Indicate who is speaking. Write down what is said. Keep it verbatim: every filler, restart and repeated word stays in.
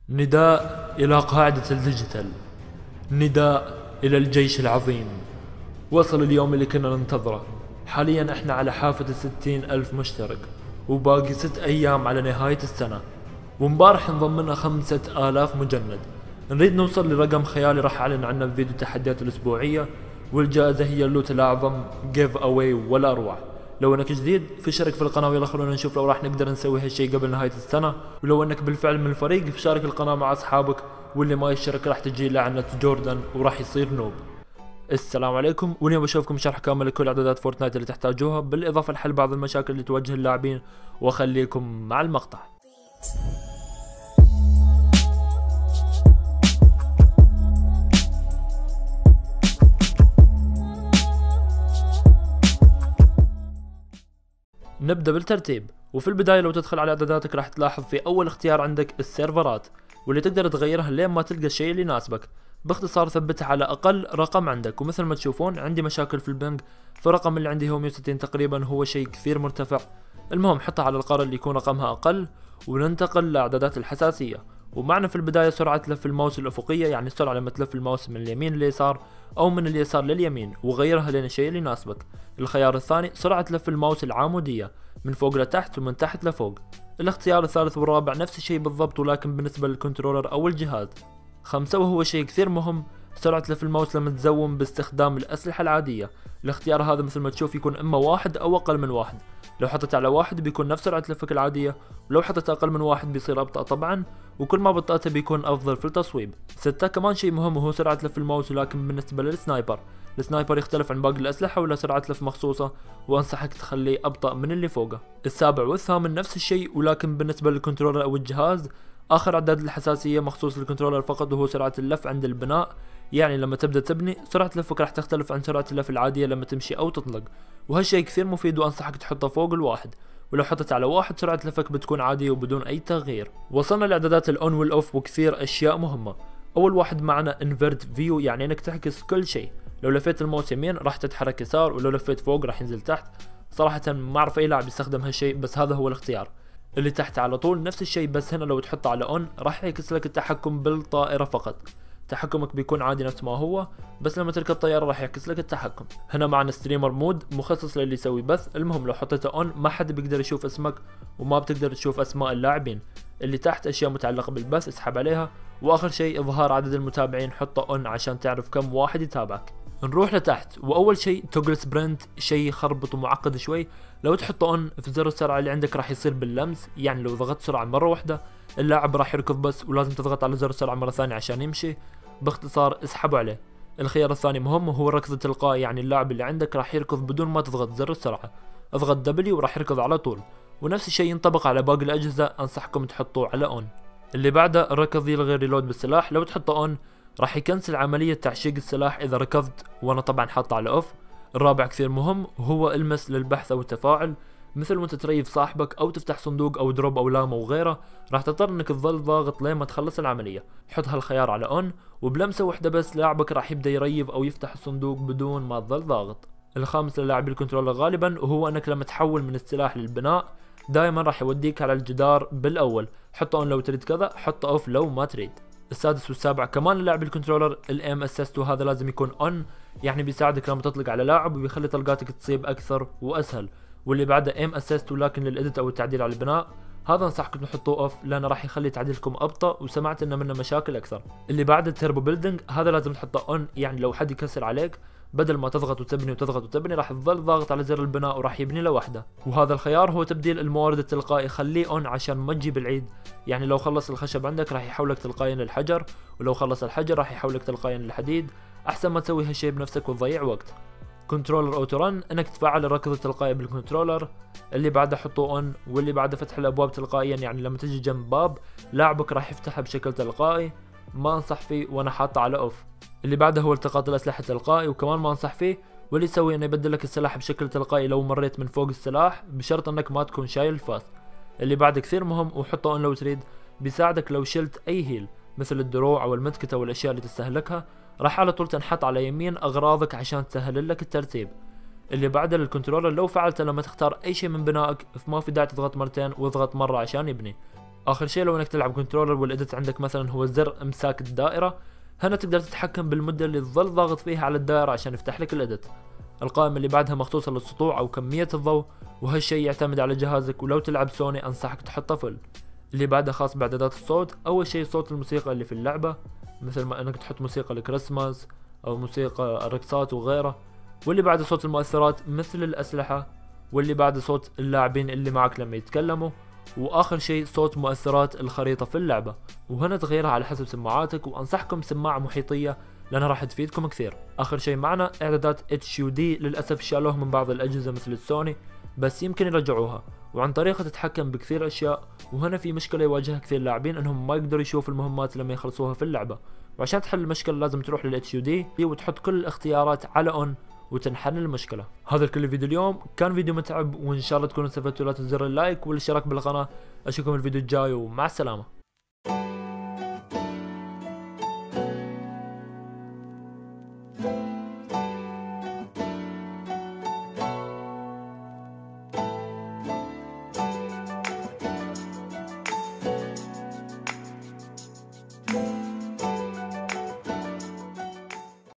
Speaker 1: نداء إلى قاعدة الديجيتال، نداء إلى الجيش العظيم. وصل اليوم اللي كنا ننتظره. حاليا احنا على حافة الستين ألف مشترك، وباقي ست أيام على نهاية السنة، ومبارح انضم لنا خمسة آلاف مجند. نريد نوصل لرقم خيالي راح أعلن عنه بفيديو التحديات الأسبوعية، والجائزة هي اللوت الأعظم جيف أواي ولا أروع. لو انك جديد فشارك في القناة ويلا خلونا نشوف لو راح نقدر نسوي هالشي قبل نهاية السنة، ولو انك بالفعل من الفريق فشارك القناة مع اصحابك، واللي ما يشترك راح تجي لعنة جوردن وراح يصير نوب. السلام عليكم، واليوم بشوفكم شرح كامل لكل اعدادات فورتنايت اللي تحتاجوها، بالاضافة لحل بعض المشاكل اللي تواجه اللاعبين، واخليكم مع المقطع. نبدأ بالترتيب، وفي البداية لو تدخل على اعداداتك راح تلاحظ في اول اختيار عندك السيرفرات، واللي تقدر تغيرها لين ما تلقى الشيء اللي يناسبك. باختصار ثبتها على اقل رقم عندك، ومثل ما تشوفون عندي مشاكل في البنج، فالرقم اللي عندي هو مية وستين تقريبا، هو شيء كثير مرتفع. المهم حطها على القارة اللي يكون رقمها اقل، وننتقل لاعدادات الحساسية. ومعنا في البداية سرعة لف الماوس الافقية، يعني السرعة لما تلف الماوس من اليمين لليسار او من اليسار لليمين، وغيرها لين الشيء اللي يناسبك. الخيار الثاني سرعة لف الماوس العامودية من فوق لتحت ومن تحت لفوق. الاختيار الثالث والرابع نفس الشيء بالضبط، ولكن بالنسبة للكنترولر او الجهاز. خمسة وهو شيء كثير مهم، سرعة لف الماوس لما تزوم باستخدام الأسلحة العادية. الاختيار هذا مثل ما تشوف يكون إما واحد أو أقل من واحد. لو حطيت على واحد بيكون نفس سرعة لفك العادية، ولو حطيت أقل من واحد بيصير أبطأ طبعا، وكل ما بطأته بيكون أفضل في التصويب. ستة كمان شيء مهم وهو سرعة لف الماوس، ولكن بالنسبة للسنايبر. السنايبر يختلف عن باقي الأسلحة ولا سرعة لف مخصوصة، وأنصحك تخليه أبطأ من اللي فوقه. السابع والثامن نفس الشيء، ولكن بالنسبة للكنترولر أو الجهاز اخر اعداد الحساسيه مخصوص للكنترولر فقط، وهو سرعه اللف عند البناء. يعني لما تبدا تبني سرعه لفك راح تختلف عن سرعه اللف العاديه لما تمشي او تطلق، وهالشيء كثير مفيد وانصحك تحطه فوق الواحد. ولو حطيت على واحد سرعه لفك بتكون عاديه وبدون اي تغيير. وصلنا لاعدادات الاون والاوف وكثير اشياء مهمه. اول واحد معنا انفيرت فيو، يعني انك تعكس كل شيء. لو لفيت الماوس يمين راح تتحرك يسار، ولو لفيت فوق راح ينزل تحت. صراحه ما اعرف اي لاعب يستخدم هالشيء، بس هذا هو الاختيار. اللي تحت على طول نفس الشيء، بس هنا لو تحطه على اون راح يعكس لك التحكم بالطائرة فقط. تحكمك بيكون عادي نفس ما هو، بس لما تركب طيارة راح يعكس لك التحكم. هنا معنا ستريمر مود مخصص للي يسوي بث. المهم لو حطيته اون ما حد بيقدر يشوف اسمك، وما بتقدر تشوف اسماء اللاعبين. اللي تحت اشياء متعلقة بالبث اسحب عليها، واخر شيء اظهار عدد المتابعين حطه اون عشان تعرف كم واحد يتابعك. نروح لتحت، واول شيء توجل سبرنت، شيء يخربط ومعقد شوي. لو تحطه اون في زر السرعه اللي عندك راح يصير باللمس، يعني لو ضغطت سرعه مره واحده اللاعب راح يركض بس، ولازم تضغط على زر السرعه مره ثانيه عشان يمشي. باختصار اسحبوا عليه. الخيار الثاني مهم وهو الركض التلقائي، يعني اللاعب اللي عندك راح يركض بدون ما تضغط زر السرعه. اضغط دبليو وراح يركض على طول، ونفس الشيء ينطبق على باقي الاجهزه، انصحكم تحطوه على اون. اللي بعده الركض يلغي ريلود بالسلاح، لو تحطه اون راح يكنسل عملية تعشيق السلاح إذا ركضت، وأنا طبعا حاطه على أوف. الرابع كثير مهم وهو المس للبحث أو التفاعل، مثل وانت تريف صاحبك أو تفتح صندوق أو دروب أو لاما وغيره، راح تضطر إنك تظل ضاغط لين ما تخلص العملية. حط هالخيار على أون، وبلمسة واحدة بس لاعبك راح يبدأ يريف أو يفتح الصندوق بدون ما تظل ضاغط. الخامس للاعب الكنترولر غالبا، وهو إنك لما تحول من السلاح للبناء دائما راح يوديك على الجدار بالأول. حط أون لو تريد كذا، حط أوف لو ما تريد. السادس والسابع كمان للاعب الكنترولر الام اسيست، وهذا لازم يكون اون، يعني بيساعدك لما تطلق على لاعب وبيخلي طلقاتك تصيب اكثر واسهل. واللي بعده ام اسيست، ولكن للاديت او التعديل على البناء، هذا انصحكم تحطوه اوف لانه راح يخلي تعديلكم ابطا، وسمعت انه منه مشاكل اكثر. اللي بعده التربو بيلدينج، هذا لازم تحطه اون، يعني لو حد يكسر عليك بدل ما تضغط وتبني وتضغط وتبني راح تظل ضاغط على زر البناء وراح يبني لوحده. وهذا الخيار هو تبديل الموارد التلقائي، خليه اون عشان ما تجيب العيد، يعني لو خلص الخشب عندك راح يحولك تلقائيا للحجر، ولو خلص الحجر راح يحولك تلقائيا للحديد. احسن ما تسوي هالشيء بنفسك وتضيع وقت. كنترولر اوتو رن، انك تفعل الركض التلقائي بالكنترولر. اللي بعده حطه اون، واللي بعده فتح الابواب تلقائيا، يعني لما تجي جنب باب لاعبك راح يفتحها بشكل تلقائي. ما انصح فيه وانا حاطه على اوف. اللي بعده هو التقاط الاسلحه تلقائي، وكمان ما انصح فيه. واللي يسوي انه يبدل لك السلاح بشكل تلقائي لو مريت من فوق السلاح، بشرط انك ما تكون شايل الفاس. اللي بعده كثير مهم وحطه اون لو تريد، بيساعدك لو شلت اي هيل مثل الدروع او المتكت او الاشياء اللي تستهلكها، راح على طول تنحط على يمين اغراضك عشان تسهل لك الترتيب. اللي بعده للكنترولر، لو فعلته لما تختار اي شيء من بنائك فما في داعي تضغط مرتين، واضغط مره عشان يبني. اخر شيء لو انك تلعب كنترولر والاديت عندك مثلا هو زر امساك الدائرة، هنا تقدر تتحكم بالمدة اللي تظل ضاغط فيها على الدائرة عشان يفتح لك الاديت. القائمة اللي بعدها مخصوصة للسطوع او كمية الضوء، وهالشيء يعتمد على جهازك، ولو تلعب سوني انصحك تحطه فل. اللي بعده خاص باعدادات الصوت، اول شيء صوت الموسيقى اللي في اللعبة، مثل ما انك تحط موسيقى الكريسماس او موسيقى الرقصات وغيره. واللي بعده صوت المؤثرات مثل الاسلحة، واللي بعده صوت اللاعبين اللي معك لما يتكلموا، واخر شيء صوت مؤثرات الخريطة في اللعبة، وهنا تغيرها على حسب سماعاتك، وانصحكم سماعة محيطية لانها راح تفيدكم كثير. اخر شيء معنا اعدادات اتش يو دي، للاسف شالوه من بعض الاجهزة مثل السوني، بس يمكن يرجعوها، وعن طريقها تتحكم بكثير اشياء. وهنا في مشكلة يواجهها كثير لاعبين انهم ما يقدروا يشوفوا المهمات لما يخلصوها في اللعبة، وعشان تحل المشكلة لازم تروح لل اتش يو دي وتحط كل الاختيارات على اون وتنحل المشكلة. هذا الكل فيديو اليوم، كان فيديو متعب وان شاء الله تكونوا استفدتوا. لا تنسوا زر اللايك والاشتراك بالقناة. اشوفكم الفيديو الجاي ومع السلامة.